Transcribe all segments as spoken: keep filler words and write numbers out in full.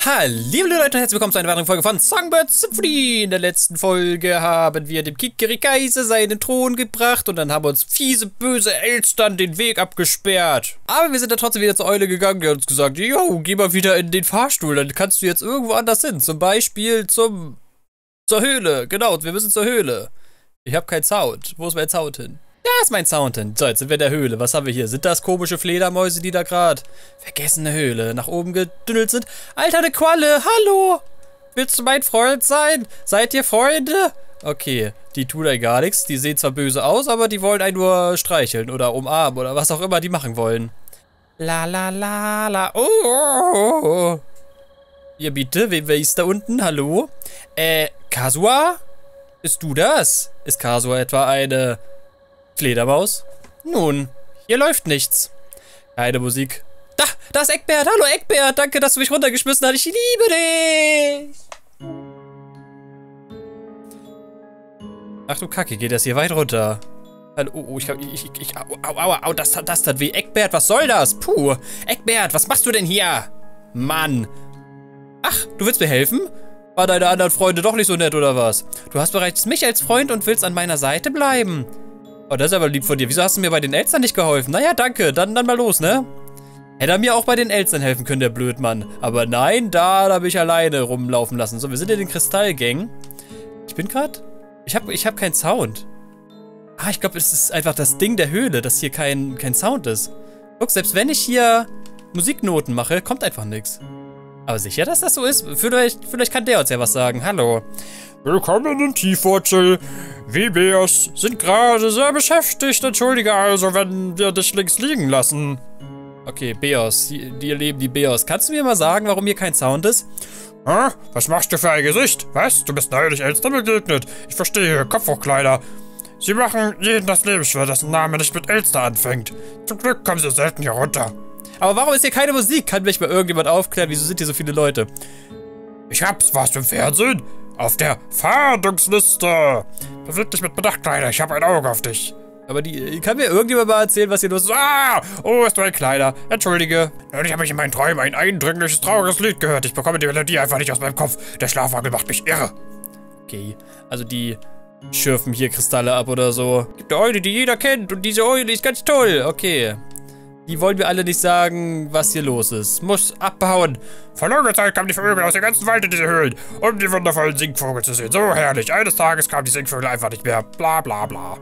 Hallo Leute und herzlich willkommen zu einer weiteren Folge von Songbird Symphony. In der letzten Folge haben wir dem Kikerikaise seinen Thron gebracht und dann haben uns fiese, böse Elstern den Weg abgesperrt. Aber wir sind dann trotzdem wieder zur Eule gegangen, die hat uns gesagt, jo, geh mal wieder in den Fahrstuhl, dann kannst du jetzt irgendwo anders hin. Zum Beispiel zum... zur Höhle. Genau, wir müssen zur Höhle. Ich habe keinen Sound. Wo ist mein Sound hin? Da ist mein Sound hin. So, jetzt sind wir in der Höhle. Was haben wir hier? Sind das komische Fledermäuse, die da gerade vergessene Höhle nach oben gedünnelt sind? Alter, eine Qualle. Hallo. Willst du mein Freund sein? Seid ihr Freunde? Okay, die tun einem gar nichts. Die sehen zwar böse aus, aber die wollen einen nur streicheln oder umarmen oder was auch immer die machen wollen. La la la la. Oh. oh, oh. Ja, bitte. Wer, wer ist da unten? Hallo? Äh, Kasua? Bist du das? Ist Kasua etwa eine... Fledermaus? Nun, hier läuft nichts. Keine Musik. Da, da ist Eckbert. Hallo Eckbert, danke, dass du mich runtergeschmissen hast. Ich liebe dich. Ach du Kacke, geht das hier weit runter? Hallo, oh, oh, ich, ich, ich, ich, au, au, au, au, das, das tat weh. Eckbert, was soll das? Puh, Eckbert, was machst du denn hier? Mann. Ach, du willst mir helfen? War deine anderen Freunde doch nicht so nett, oder was? Du hast bereits mich als Freund und willst an meiner Seite bleiben. Oh, das ist aber lieb von dir. Wieso hast du mir bei den Elstern nicht geholfen? Naja, danke. Dann, dann mal los, ne? Hätte er mir auch bei den Elstern helfen können, der Blödmann. Aber nein, da, da bin ich alleine rumlaufen lassen. So, wir sind in den Kristallgängen. Ich bin gerade... Ich habe ich hab keinen Sound. Ah, ich glaube, es ist einfach das Ding der Höhle, dass hier kein, kein Sound ist. Guck, selbst wenn ich hier Musiknoten mache, kommt einfach nichts. Aber sicher, dass das so ist? Vielleicht, vielleicht kann der uns ja was sagen. Hallo. Willkommen in Tiefwurzel. Wir Beos sind gerade sehr beschäftigt. Entschuldige also, wenn wir dich links liegen lassen. Okay, Beos. Die, die erleben die Beos. Kannst du mir mal sagen, warum hier kein Sound ist? Hä? Was machst du für ein Gesicht? Was? Du bist neulich Elstern begegnet. Ich verstehe. Kopf hoch, Kleiner. Sie machen jeden das Leben schwer, dessen Name nicht mit Elster anfängt. Zum Glück kommen sie selten hier runter. Aber warum ist hier keine Musik? Kann mich mal irgendjemand aufklären? Wieso sind hier so viele Leute? Ich hab's. Warst du im Fernsehen? Auf der Fahndungsliste. Beweg dich mit Bedacht, Kleiner. Ich habe ein Auge auf dich. Aber die kann mir irgendjemand mal erzählen, was hier los ist? Ah! Oh, ist du ein Kleiner. Entschuldige. Neulich habe ich in meinen Träumen ein eindringliches, trauriges Lied gehört. Ich bekomme die Melodie einfach nicht aus meinem Kopf. Der Schlafwandel macht mich irre. Okay, also die schürfen hier Kristalle ab oder so. Gibt eine Eule, die jeder kennt. Und diese Eule ist ganz toll. Okay. Die wollen wir alle nicht sagen, was hier los ist. Muss abhauen. Vor langer Zeit kamen die Vögel aus dem ganzen Wald in diese Höhlen, um die wundervollen Singvögel zu sehen. So herrlich. Eines Tages kamen die Singvögel einfach nicht mehr. Bla bla bla.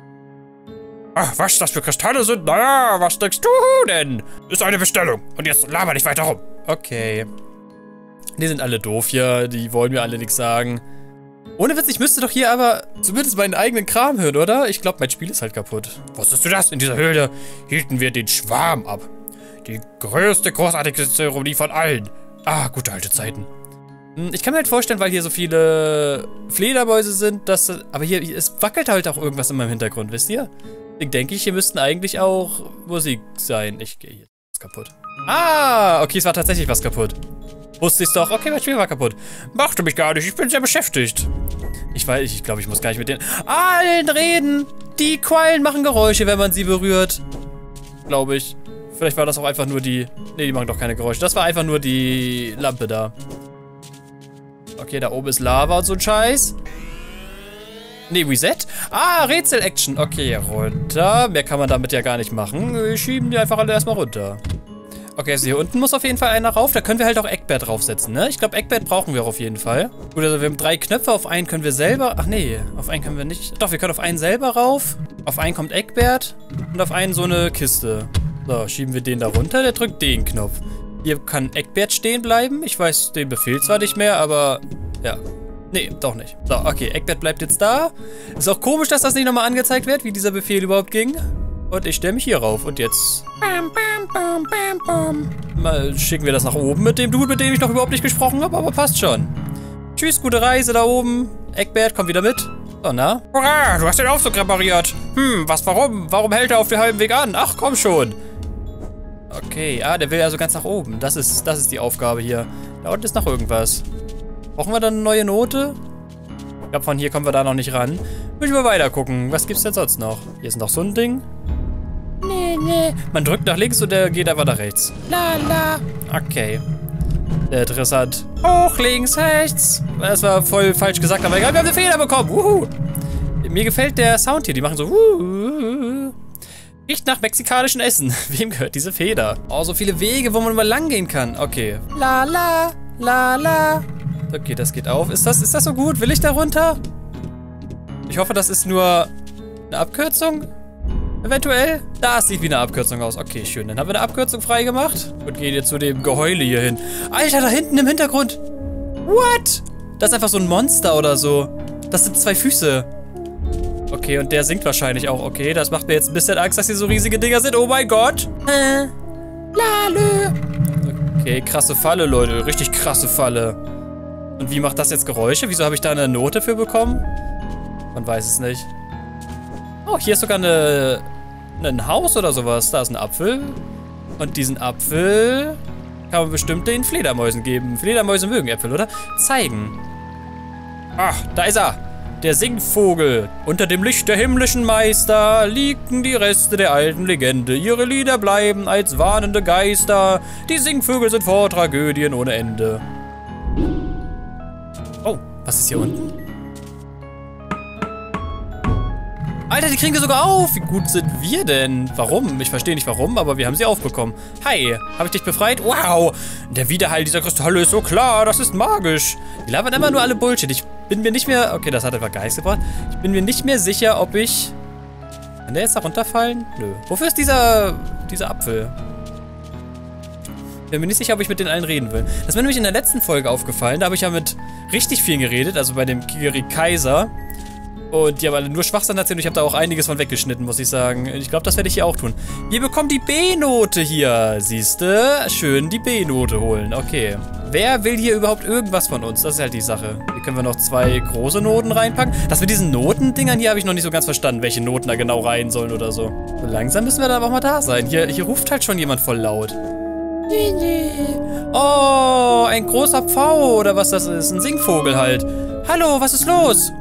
Ach, was das für Kristalle sind? Naja, was denkst du denn? Ist eine Bestellung. Und jetzt laber nicht weiter rum. Okay. Die sind alle doof hier. Die wollen mir alle nichts sagen. Ohne Witz, ich müsste doch hier aber zumindest meinen eigenen Kram hören, oder? Ich glaube, mein Spiel ist halt kaputt. Wusstest du das? In dieser Höhle hielten wir den Schwarm ab. Die größte, großartigste Zeremonie von allen. Ah, gute alte Zeiten. Ich kann mir halt vorstellen, weil hier so viele Fledermäuse sind, dass... Aber hier, es wackelt halt auch irgendwas in meinem Hintergrund, wisst ihr? Ich denke, hier müssten eigentlich auch Musik sein. Ich gehe hier. Ist kaputt. Ah, okay, es war tatsächlich was kaputt. Wusste ich's doch. Okay, mein Spiel war kaputt. Machte mich gar nicht. Ich bin sehr beschäftigt. Ich weiß, ich glaube, ich muss gar nicht mit denen allen reden. Die Quallen machen Geräusche, wenn man sie berührt. Glaube ich. Vielleicht war das auch einfach nur die... Ne, die machen doch keine Geräusche. Das war einfach nur die Lampe da. Okay, da oben ist Lava und so ein Scheiß. Ne, Reset? Ah, Rätsel-Action. Okay, runter. Mehr kann man damit ja gar nicht machen. Wir schieben die einfach alle erstmal runter. Okay, also hier unten muss auf jeden Fall einer rauf. Da können wir halt auch Eckbert draufsetzen, ne? Ich glaube, Eckbert brauchen wir auch auf jeden Fall. Gut, also wir haben drei Knöpfe. Auf einen können wir selber... Ach nee, auf einen können wir nicht... Doch, wir können auf einen selber rauf. Auf einen kommt Eckbert. Und auf einen so eine Kiste. So, schieben wir den da runter. Der drückt den Knopf. Hier kann Eckbert stehen bleiben. Ich weiß den Befehl zwar nicht mehr, aber... Ja. Nee, doch nicht. So, okay, Eckbert bleibt jetzt da. Ist auch komisch, dass das nicht nochmal angezeigt wird, wie dieser Befehl überhaupt ging. Und ich stelle mich hier rauf. Und jetzt... Bam, bam, bam, bam, bam. Mal schicken wir das nach oben mit dem Dude, mit dem ich noch überhaupt nicht gesprochen habe, aber passt schon. Tschüss, gute Reise da oben. Eckbert, komm wieder mit. So, na? Hurra, du hast den Aufzug repariert. Hm, was, warum? Warum hält er auf dem halben Weg an? Ach, komm schon. Okay, ah, der will also ganz nach oben. Das ist, das ist die Aufgabe hier. Da unten ist noch irgendwas. Brauchen wir dann eine neue Note? Ich glaube, von hier kommen wir da noch nicht ran. Müssen wir weiter gucken. Was gibt's denn sonst noch? Hier ist noch so ein Ding. Nee, nee. Man drückt nach links und der geht einfach nach rechts. La, la. Okay. Sehr interessant. Hoch, links, rechts. Das war voll falsch gesagt, aber egal, wir haben eine Feder bekommen. Wuhu. Mir gefällt der Sound hier. Die machen so. Wuhu. Riecht nach mexikanischem Essen. Wem gehört diese Feder? Oh, so viele Wege, wo man mal lang gehen kann. Okay. La, la, la, la. Okay, das geht auf. Ist das, ist das so gut? Will ich da runter? Ich hoffe, das ist nur eine Abkürzung. Eventuell. Das sieht wie eine Abkürzung aus. Okay, schön. Dann haben wir eine Abkürzung freigemacht. Und gehen jetzt zu dem Geheule hier hin. Alter, da hinten im Hintergrund. What? Das ist einfach so ein Monster oder so. Das sind zwei Füße. Okay, und der singt wahrscheinlich auch. Okay, das macht mir jetzt ein bisschen Angst, dass hier so riesige Dinger sind. Oh mein Gott. Äh, Lalö. Okay, krasse Falle, Leute. Richtig krasse Falle. Und wie macht das jetzt Geräusche? Wieso habe ich da eine Note für bekommen? Man weiß es nicht. Oh, hier ist sogar eine, ein Haus oder sowas. Da ist ein Apfel. Und diesen Apfel kann man bestimmt den Fledermäusen geben. Fledermäuse mögen Äpfel, oder? Zeigen. Ach, da ist er. Der Singvogel. Unter dem Licht der himmlischen Meister liegen die Reste der alten Legende. Ihre Lieder bleiben als warnende Geister. Die Singvögel sind vor Tragödien ohne Ende. Oh, was ist hier unten? Alter, die kriegen wir sogar auf. Wie gut sind wir denn? Warum? Ich verstehe nicht warum, aber wir haben sie aufbekommen. Hi, habe ich dich befreit? Wow, der Widerhall dieser Kristalle ist so klar. Das ist magisch. Die labern immer nur alle Bullshit. Ich bin mir nicht mehr... Okay, das hat etwa Geist gebracht. Ich bin mir nicht mehr sicher, ob ich... Kann der jetzt da runterfallen? Nö. Wofür ist dieser... dieser Apfel? Bin mir nicht sicher, ob ich mit den allen reden will. Das ist mir nämlich in der letzten Folge aufgefallen. Da habe ich ja mit richtig vielen geredet. Also bei dem Kigeri Kaiser. Und die haben alle nur Schwachsinn erzählt. Ich habe da auch einiges von weggeschnitten, muss ich sagen. Ich glaube, das werde ich hier auch tun. Wir bekommen die B-Note hier. Siehste? Schön die B-Note holen. Okay. Wer will hier überhaupt irgendwas von uns? Das ist halt die Sache. Hier können wir noch zwei große Noten reinpacken. Das mit diesen Notendingern hier habe ich noch nicht so ganz verstanden, welche Noten da genau rein sollen oder so. So langsam müssen wir da aber auch mal da sein. Hier, hier ruft halt schon jemand voll laut. Oh, ein großer Pfau oder was das ist. Ein Singvogel halt. Hallo, was ist los?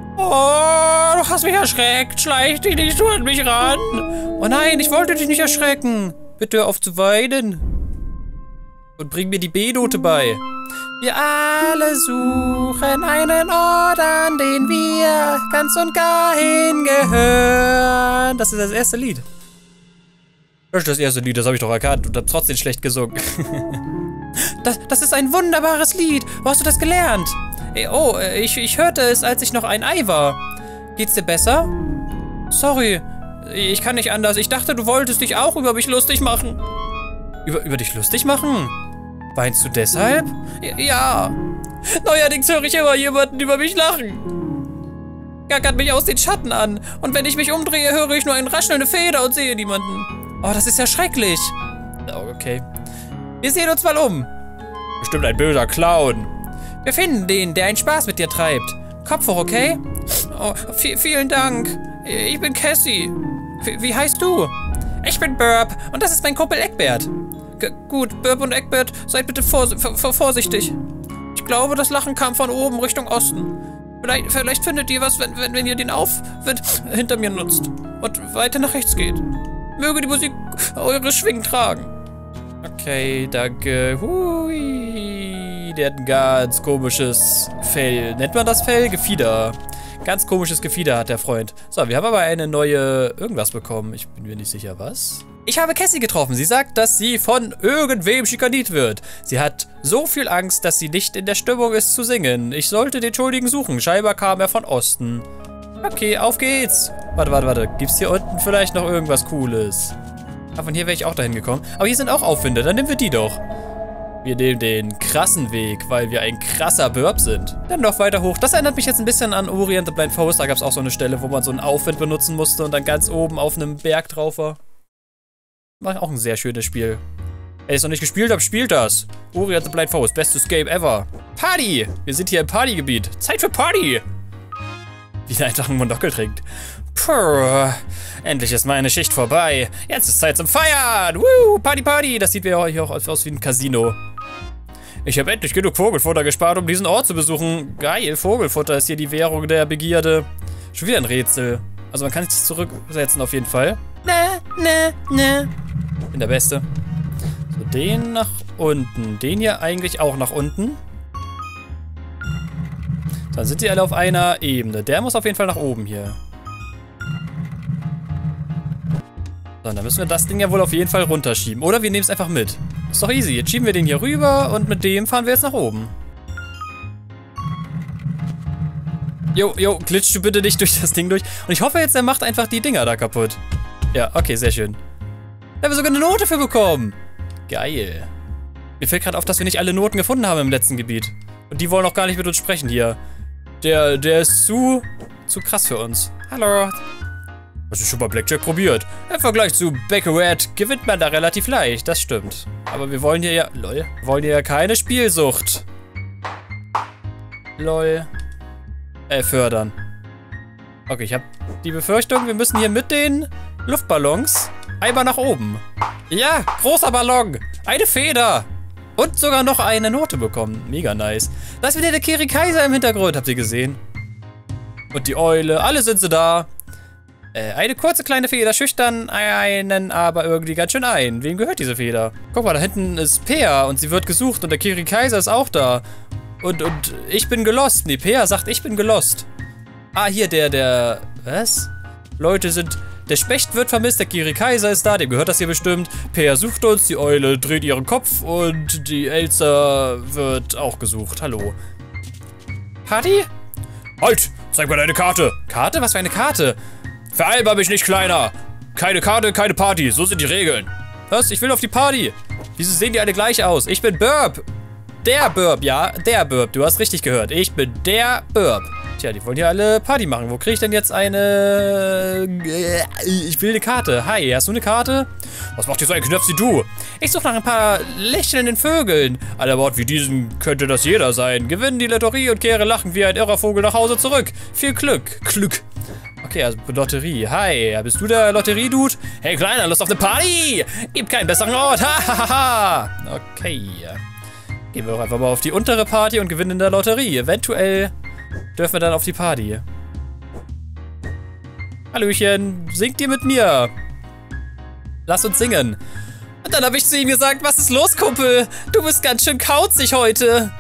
Oh, du hast mich erschreckt. Schleich dich nicht so an mich ran. Oh nein, ich wollte dich nicht erschrecken. Bitte hör auf zu weinen. Und bring mir die B-Note bei. Wir alle suchen einen Ort, an den wir ganz und gar hingehören. Das ist das erste Lied. Das ist das erste Lied, das habe ich doch erkannt und habe trotzdem schlecht gesungen. das, das ist ein wunderbares Lied. Wo hast du das gelernt? Oh, ich, ich hörte es, als ich noch ein Ei war. Geht's dir besser? Sorry, ich kann nicht anders. Ich dachte, du wolltest dich auch über mich lustig machen. Über, über dich lustig machen? Weinst du deshalb? Ja. Neuerdings höre ich immer jemanden über mich lachen. Gackert mich aus den Schatten an. Und wenn ich mich umdrehe, höre ich nur eine raschelnde Feder und sehe niemanden. Oh, das ist ja schrecklich. Oh, okay. Wir sehen uns mal um. Bestimmt ein böser Clown. Wir finden den, der einen Spaß mit dir treibt. Kopf hoch, okay? Oh, vielen Dank. Ich bin Cassie. Wie, wie heißt du? Ich bin Burp und das ist mein Kumpel Eckbert. G gut, Burp und Eckbert, seid bitte vors vorsichtig. Ich glaube, das Lachen kam von oben Richtung Osten. Vielleicht, vielleicht findet ihr was, wenn, wenn, wenn ihr den Aufwind hinter mir nutzt und weiter nach rechts geht. Möge die Musik eure Schwingen tragen. Okay, danke. Hui. Der hat ein ganz komisches Fell. Nennt man das Fell? Gefieder. Ganz komisches Gefieder hat der Freund. So, wir haben aber eine neue irgendwas bekommen. Ich bin mir nicht sicher, was. Ich habe Cassie getroffen. Sie sagt, dass sie von irgendwem schikaniert wird. Sie hat so viel Angst, dass sie nicht in der Stimmung ist zu singen. Ich sollte den Schuldigen suchen. Scheinbar kam er von Osten. Okay, auf geht's. Warte, warte, warte. Gibt's hier unten vielleicht noch irgendwas Cooles? Ah, von hier wäre ich auch dahin gekommen. Aber hier sind auch Aufwinde. Dann nehmen wir die doch. Wir nehmen den krassen Weg, weil wir ein krasser Burp sind. Dann noch weiter hoch. Das erinnert mich jetzt ein bisschen an Ori and the Blind Forest. Da gab es auch so eine Stelle, wo man so einen Aufwind benutzen musste und dann ganz oben auf einem Berg drauf war. War auch ein sehr schönes Spiel. Wer es noch nicht gespielt hat, spielt das. Ori and the Blind Forest. Bestes Game ever. Party! Wir sind hier im Partygebiet. Zeit für Party! Wie der einfach ein Monokel trinkt. Puh, endlich ist meine Schicht vorbei. Jetzt ist Zeit zum Feiern. Woo, Party, Party. Das sieht hier auch aus wie ein Casino. Ich habe endlich genug Vogelfutter gespart, um diesen Ort zu besuchen. Geil, Vogelfutter ist hier die Währung der Begierde. Schon wieder ein Rätsel. Also man kann sich zurücksetzen auf jeden Fall. Ne, ne, ne. Bin der Beste. So, den nach unten. Den hier eigentlich auch nach unten. Dann sind die alle auf einer Ebene. Der muss auf jeden Fall nach oben hier. So, dann müssen wir das Ding ja wohl auf jeden Fall runterschieben. Oder wir nehmen es einfach mit. Ist doch easy. Jetzt schieben wir den hier rüber und mit dem fahren wir jetzt nach oben. Jo, jo, glitsch du bitte nicht durch das Ding durch. Und ich hoffe jetzt, er macht einfach die Dinger da kaputt. Ja, okay, sehr schön. Da haben wir sogar eine Note für bekommen. Geil. Mir fällt gerade auf, dass wir nicht alle Noten gefunden haben im letzten Gebiet. Und die wollen auch gar nicht mit uns sprechen hier. Der, der ist zu, zu krass für uns. Hallo. Hast du schon mal Blackjack probiert? Im Vergleich zu Baccarat gewinnt man da relativ leicht, das stimmt. Aber wir wollen hier ja, lol, wir wollen hier ja keine Spielsucht. Lol. Äh, fördern. Okay, ich habe die Befürchtung, wir müssen hier mit den Luftballons einmal nach oben. Ja, großer Ballon. Eine Feder. Und sogar noch eine Note bekommen. Mega nice. Da ist wieder der Kirikaiser im Hintergrund, habt ihr gesehen? Und die Eule, alle sind sie da. Äh, eine kurze kleine Feder schüchtern einen aber irgendwie ganz schön ein. Wem gehört diese Feder? Guck mal, da hinten ist Peer und sie wird gesucht und der Kirikaiser ist auch da. Und, und ich bin gelost. Nee, Peer sagt, ich bin gelost. Ah, hier der, der, was? Leute sind, der Specht wird vermisst, der Kirikaiser ist da, dem gehört das hier bestimmt. Peer sucht uns, die Eule dreht ihren Kopf und die Elsa wird auch gesucht. Hallo. Party? Halt! Zeig mal deine Karte. Karte? Was für eine Karte? Veralber mich nicht, Kleiner. Keine Karte, keine Party. So sind die Regeln. Was? Ich will auf die Party. Wieso sehen die alle gleich aus? Ich bin Burp. Der Burp, ja. Der Burp. Du hast richtig gehört. Ich bin der Burp. Tja, die wollen ja alle Party machen. Wo kriege ich denn jetzt eine... Ich will eine Karte. Hi, hast du eine Karte? Was macht hier so ein Knöpf wie du? Ich suche nach ein paar lächelnden Vögeln. An einem Ort wie diesem könnte das jeder sein. Gewinn die Lotterie und kehre lachend wie ein irrer Vogel nach Hause zurück. Viel Glück. Glück. Okay, also Lotterie. Hi, bist du der Lotterie-Dude? Hey, Kleiner, Lust auf eine Party? Gibt keinen besseren Ort. Hahaha. Okay. Gehen wir doch einfach mal auf die untere Party und gewinnen in der Lotterie. Eventuell dürfen wir dann auf die Party. Hallöchen, singt ihr mit mir? Lass uns singen. Und dann habe ich zu ihm gesagt, was ist los, Kumpel? Du bist ganz schön kauzig heute.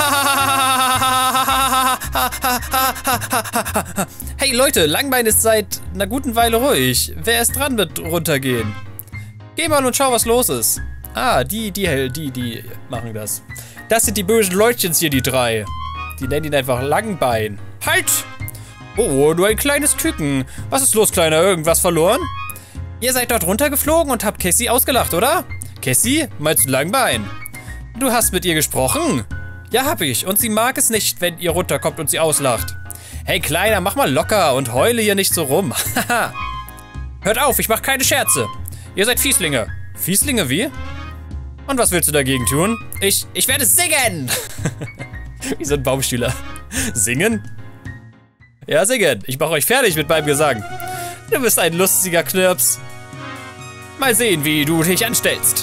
Hey Leute, Langbein ist seit einer guten Weile ruhig. Wer ist dran mit runtergehen? Geh mal und schau, was los ist. Ah, die, die, die, die machen das. Das sind die bösen Leutchens hier, die drei. Die nennen ihn einfach Langbein. Halt! Oh, nur ein kleines Küken. Was ist los, Kleiner? Irgendwas verloren? Ihr seid dort runtergeflogen und habt Cassie ausgelacht, oder? Cassie? Meinst du Langbein? Du hast mit ihr gesprochen? Ja, hab ich. Und sie mag es nicht, wenn ihr runterkommt und sie auslacht. Hey, Kleiner, mach mal locker und heule hier nicht so rum. Hört auf, ich mach keine Scherze. Ihr seid Fieslinge. Fieslinge wie? Und was willst du dagegen tun? Ich, ich werde singen. Wie so ein Baumschüler. Singen? Ja, singen. Ich mache euch fertig mit meinem Gesang. Du bist ein lustiger Knirps. Mal sehen, wie du dich anstellst.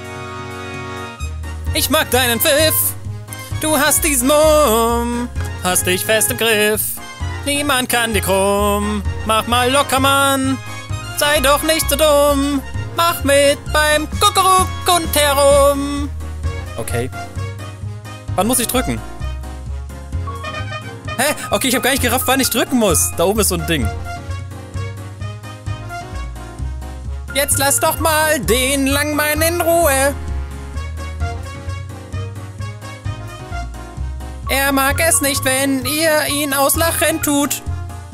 Ich mag deinen Pfiff. Du hast diesen Mumm. Hast dich fest im Griff. Niemand kann dir krumm. Mach mal locker, Mann. Sei doch nicht so dumm. Mach mit beim Kuckuck und herum. Okay. Wann muss ich drücken? Hä? Okay, ich habe gar nicht gerafft, wann ich drücken muss. Da oben ist so ein Ding. Jetzt lass doch mal den Langbein in Ruhe. Er mag es nicht, wenn ihr ihn auslachen tut.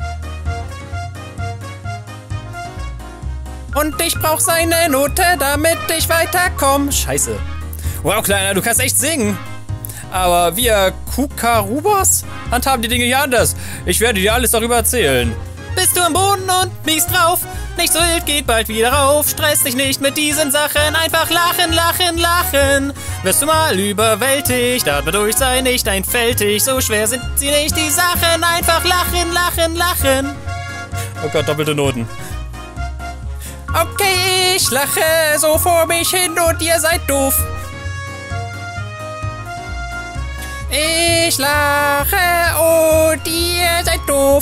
Und ich brauch seine Note, damit ich weiterkomme. Scheiße. Wow, Kleiner, du kannst echt singen. Aber wir Kukarubas handhaben die Dinge hier anders. Ich werde dir alles darüber erzählen. Bist du am Boden und miest drauf? Nicht so wild, geht bald wieder rauf. Stress dich nicht mit diesen Sachen. Einfach lachen, lachen, lachen. Wirst du mal überwältigt, atme durch, sei nicht einfältig. So schwer sind sie nicht, die Sachen. Einfach lachen, lachen, lachen. Oh Gott, doppelte Noten. Okay, ich lache so vor mich hin und ihr seid doof. Ich lache und ihr seid doof.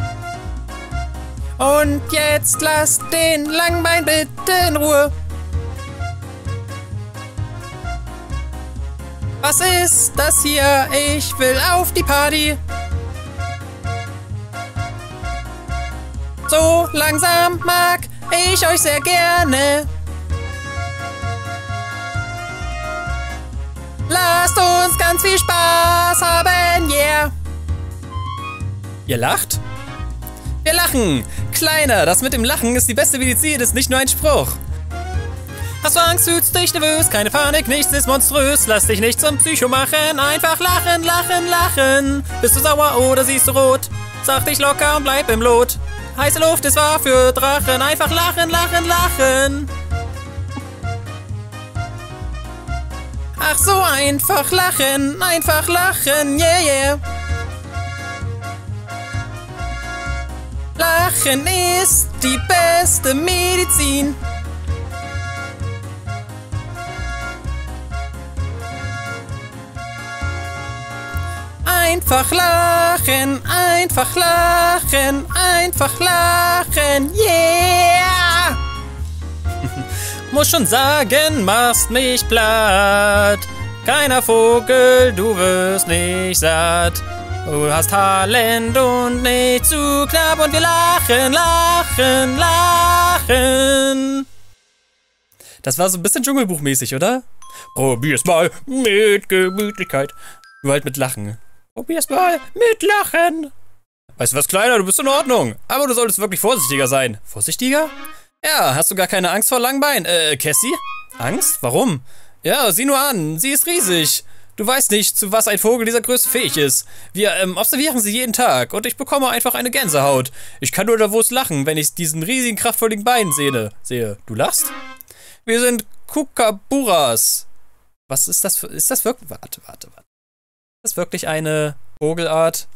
Und jetzt lasst den Langbein bitte in Ruhe. Was ist das hier? Ich will auf die Party. So langsam mag ich euch sehr gerne. Lasst uns ganz viel Spaß haben, yeah. Ihr lacht? Wir lachen. Kleiner, das mit dem Lachen ist die beste Medizin, ist nicht nur ein Spruch. Hast du Angst, fühlst dich nervös, keine Panik, nichts ist monströs. Lass dich nicht zum Psycho machen, einfach lachen, lachen, lachen. Bist du sauer oder siehst du rot? Sag dich locker und bleib im Lot. Heiße Luft ist wahr für Drachen, einfach lachen, lachen, lachen. Ach so, einfach lachen, einfach lachen, yeah, yeah. Lachen ist die beste Medizin. Einfach lachen, einfach lachen, einfach lachen, yeah! Muss schon sagen, machst mich platt. Keiner Vogel, du wirst nicht satt. Du hast Talent und nicht zu knapp und wir lachen, lachen, lachen. Das war so ein bisschen Dschungelbuchmäßig, oder? Probier's mal mit Gemütlichkeit. Du halt mit Lachen. Probier's mal mit Lachen. Weißt du was, Kleiner, du bist in Ordnung. Aber du solltest wirklich vorsichtiger sein. Vorsichtiger? Ja, hast du gar keine Angst vor Langbein? Äh, Cassie? Angst? Warum? Ja, sieh nur an. Sie ist riesig. Du weißt nicht, zu was ein Vogel dieser Größe fähig ist. Wir ähm, observieren sie jeden Tag und ich bekomme einfach eine Gänsehaut. Ich kann nur nervös lachen, wenn ich diesen riesigen, kraftvollen Bein sehe. sehe. Du lachst? Wir sind Kookaburras. Was ist das für... Ist das wirklich... Warte, warte, warte. Ist das wirklich eine Vogelart?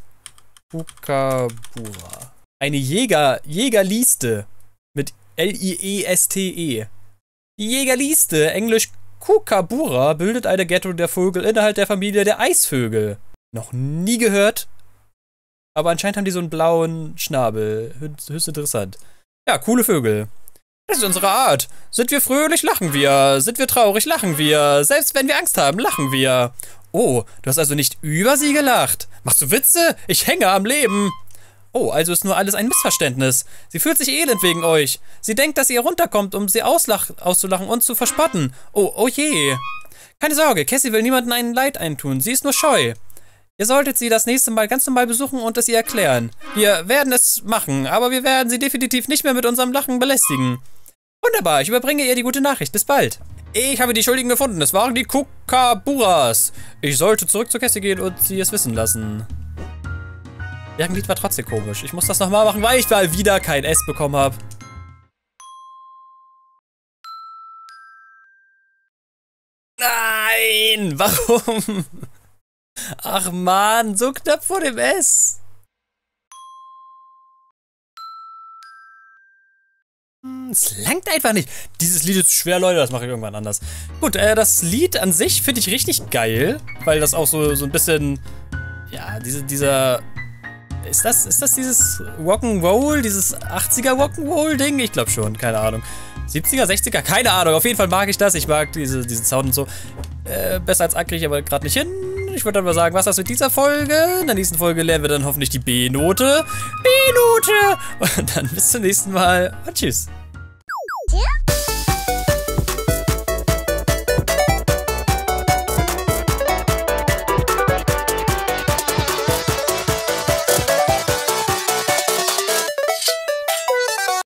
Kookabura. Eine Jäger... Jägerlieste. Mit L I E S T E. Die Jägerlieste, englisch Kookabura, bildet eine Gattung der Vögel innerhalb der Familie der Eisvögel. Noch nie gehört. Aber anscheinend haben die so einen blauen Schnabel. Höchst interessant. Ja, coole Vögel. Das ist unsere Art. Sind wir fröhlich, lachen wir. Sind wir traurig, lachen wir. Selbst wenn wir Angst haben, lachen wir. Oh, du hast also nicht über sie gelacht. Machst du Witze? Ich hänge am Leben. Oh, also ist nur alles ein Missverständnis. Sie fühlt sich elend wegen euch. Sie denkt, dass ihr runterkommt, um sie auslach auszulachen und zu verspotten. Oh, oh je. Keine Sorge, Cassie will niemandem einen Leid eintun. Sie ist nur scheu. Ihr solltet sie das nächste Mal ganz normal besuchen und es ihr erklären. Wir werden es machen, aber wir werden sie definitiv nicht mehr mit unserem Lachen belästigen. Wunderbar, ich überbringe ihr die gute Nachricht. Bis bald. Ich habe die Schuldigen gefunden. Es waren die Kookaburas. Ich sollte zurück zu Cassie gehen und sie es wissen lassen. Deren Lied war trotzdem komisch. Ich muss das nochmal machen, weil ich mal wieder kein S bekommen habe. Nein! Warum? Ach man, so knapp vor dem S. Es langt einfach nicht. Dieses Lied ist zu schwer, Leute. Das mache ich irgendwann anders. Gut, äh, das Lied an sich finde ich richtig geil. Weil das auch so, so ein bisschen... Ja, diese, dieser... Ist das, ist das dieses Rock'n'Roll, dieses achtziger Rock'n'Roll-Ding? Ich glaube schon, keine Ahnung. siebziger, sechziger, keine Ahnung. Auf jeden Fall mag ich das. Ich mag diese, diesen Sound und so. Äh, besser als A kriege ich aber gerade nicht hin. Ich würde dann mal sagen, was das mit dieser Folge? In der nächsten Folge lernen wir dann hoffentlich die B-Note. B-Note! Und dann bis zum nächsten Mal und tschüss.